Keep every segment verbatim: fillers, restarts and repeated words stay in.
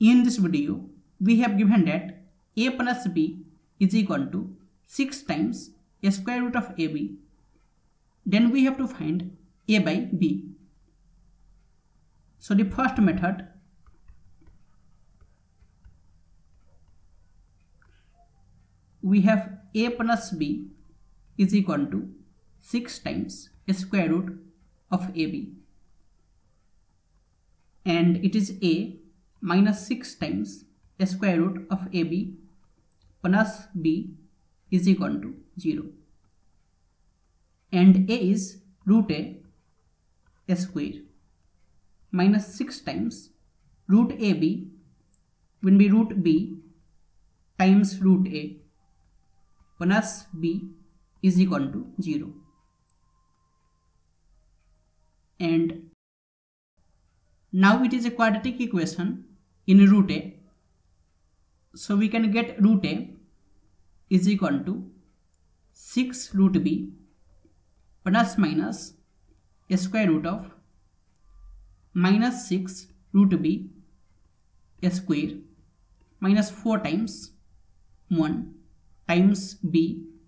in this video we have given that a plus b is equal to six times a square root of ab. Then we have to find a by b. So the first method, we have a plus b is equal to six times a square root of ab, and it is a minus six times a square root of ab plus b is equal to zero, and a is root a, a square, minus six times root ab will be root b times root a plus b is equal to zero. And now it is a quadratic equation in root a, so we can get root a is equal to six root b plus minus a square root of minus six root b a square minus four times one times b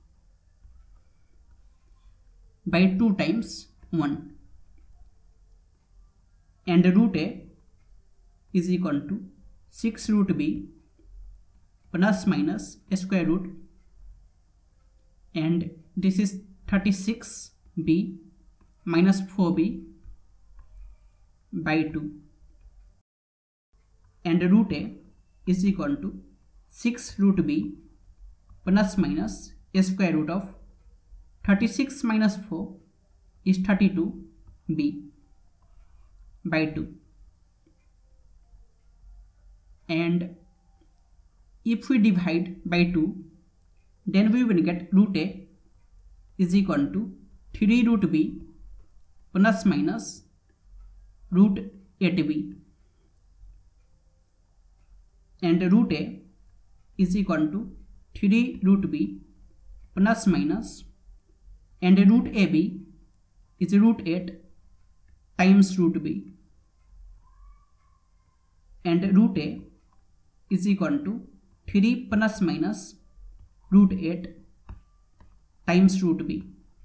by two times one, and root a is equal to six root b plus minus a square root, and this is thirty-six b minus four b by two, and root a is equal to six root b plus minus a square root of thirty-six minus four is thirty-two b by two. And if we divide by two, then we will get root a is equal to three root b plus minus root eight b, and root a is equal to three root b plus minus, and root ab is root eight times root b, and root a is equal to three plus minus root eight times root b.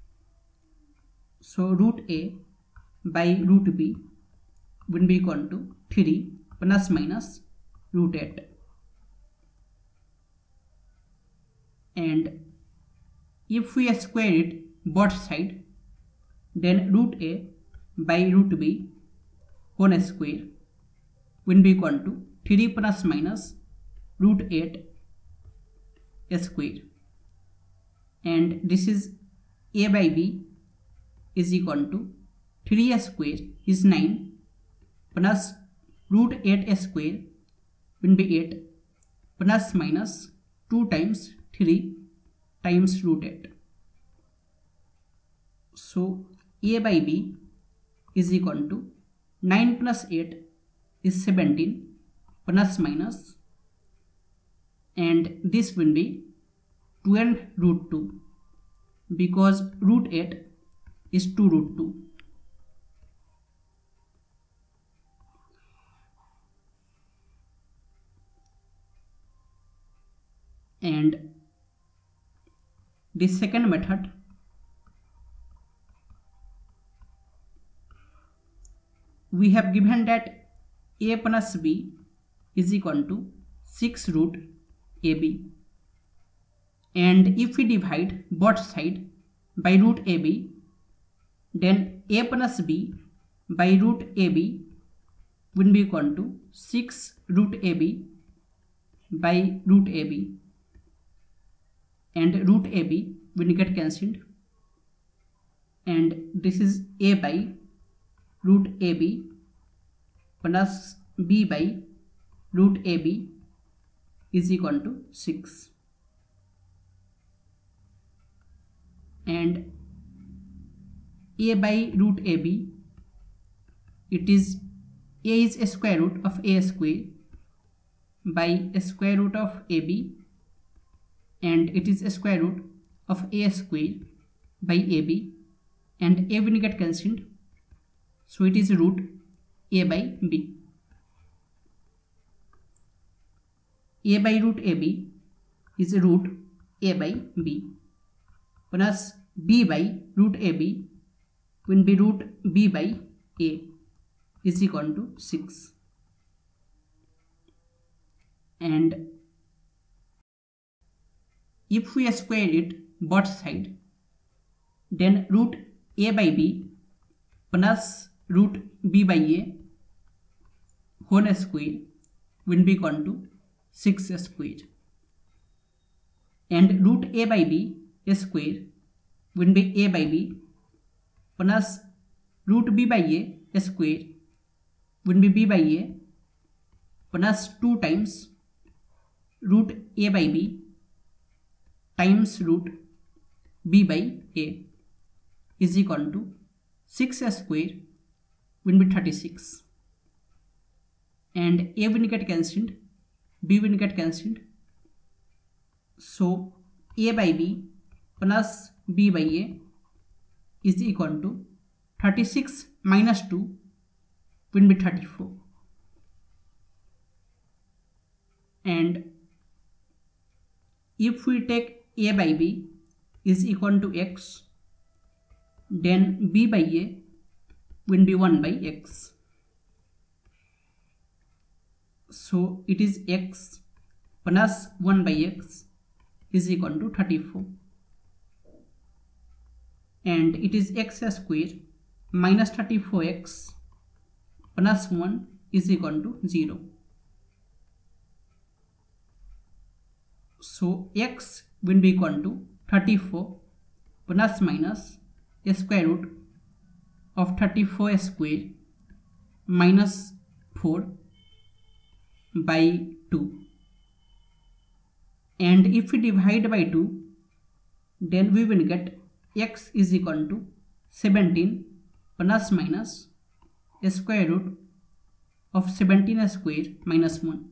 So root a by root b will be equal to three plus minus root eight, and if we square it both sides, then root a by root b whole square will be equal to three plus minus root eight square, and this is a by b is equal to three square is nine plus root eight square will be eight plus minus two times three times root eight. So a by b is equal to nine plus eight is seventeen plus minus, and this will be twelve root two, because root eight is two root two. And the second method, we have given that a plus b is equal to six root ab, and if we divide both sides by root ab, then a plus b by root ab will be equal to six root ab by root ab, and root ab will get cancelled, and this is a by root ab plus b by root ab is equal to six, and a by root ab, it is a is a square root of a square by a square root of ab, and it is a square root of a square by ab, and a will get cancelled, so it is root a by b. a by root ab is root a by b plus b by root ab will be root b by a is equal to six. And if we square it both sides, then root a by b plus root b by a whole square will be equal to six square. And root a by b square will be a by b plus root b by a square will be b by a plus two times root a by b times root b by a is equal to six square will be thirty-six. And a will get cancelled, b will get cancelled. So a by b plus b by a is equal to thirty-six minus two will be thirty-four. And if we take a by b is equal to x, then b by a will be one by x. So it is x plus one by x is equal to thirty-four. And it is x square minus thirty-four x plus one is equal to zero. So x will be equal to thirty-four plus minus a square root of thirty-four square minus four by two. And if we divide by two, then we will get x is equal to seventeen plus minus a square root of seventeen square minus one.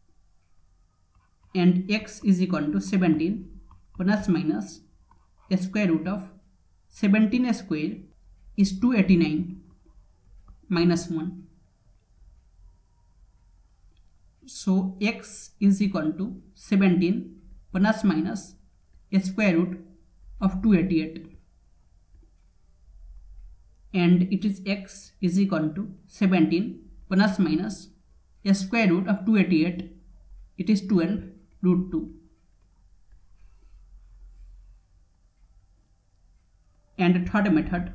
And x is equal to seventeen plus minus a square root of seventeen square is two hundred eighty-nine minus one. So x is equal to seventeen plus minus a square root of two hundred eighty-eight. And it is x is equal to seventeen plus minus a square root of two hundred eighty-eight. It is twelve root two. And the third method,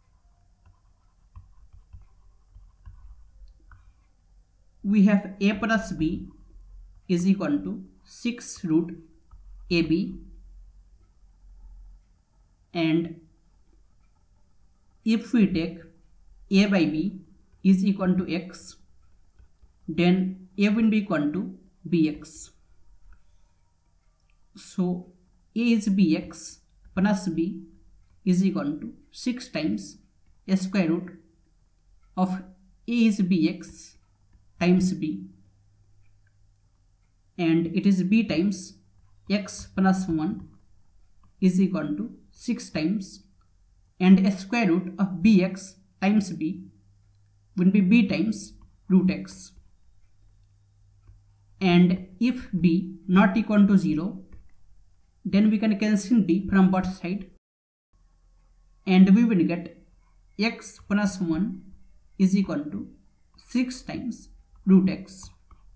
we have a plus b is equal to six root ab, and if we take a by b is equal to x, then a will be equal to bx. So a is bx plus b is equal to six times a square root of a is bx times b, and it is b times x plus one is equal to six times, and a square root of bx times b will be b times root x. And if b not equal to zero, then we can cancel b from both sides, and we will get x plus one is equal to six times root x.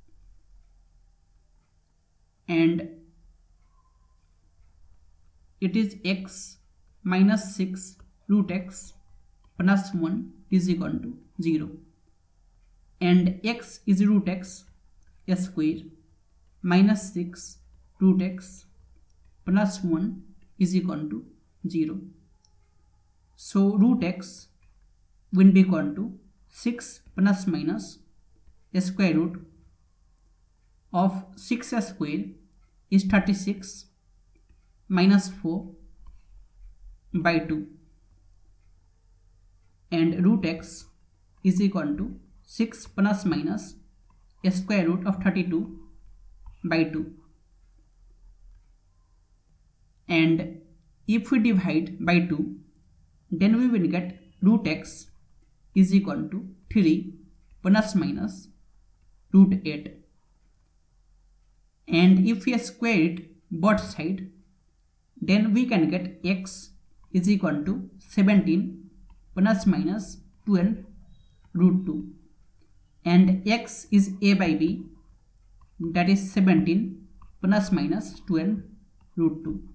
And it is x minus six root x plus one is equal to zero. And x is root x square minus six root x plus one is equal to zero. So root x will be equal to six plus minus a square root of six square is thirty-six minus four by two, and root x is equal to six plus minus a square root of thirty-two by two. And if we divide by two, then we will get root x is equal to three plus minus root eight. and if we square it both side, then we can get x is equal to seventeen plus minus twelve root two, and x is a by b, that is seventeen plus minus twelve root two.